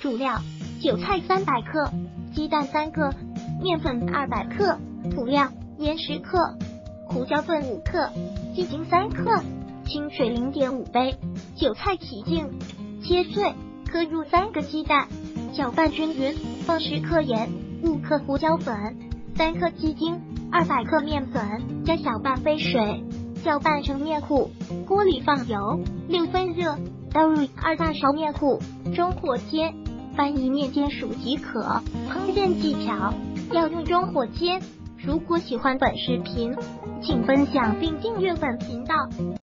主料：韭菜300克，鸡蛋3个，面粉200克，辅料：盐10克，胡椒粉5克，鸡精3克，清水0.5杯，韭菜洗净，切碎，搁入3个鸡蛋，搅拌均匀，放10克盐，5克胡椒粉，3克鸡精，200克面粉，加小半杯水，搅拌成面糊。锅里放油，6分热，倒入2大勺面糊，中火煎，翻一面煎熟即可。烹饪技巧：要用中火煎。如果喜欢本视频，请分享并订阅本频道。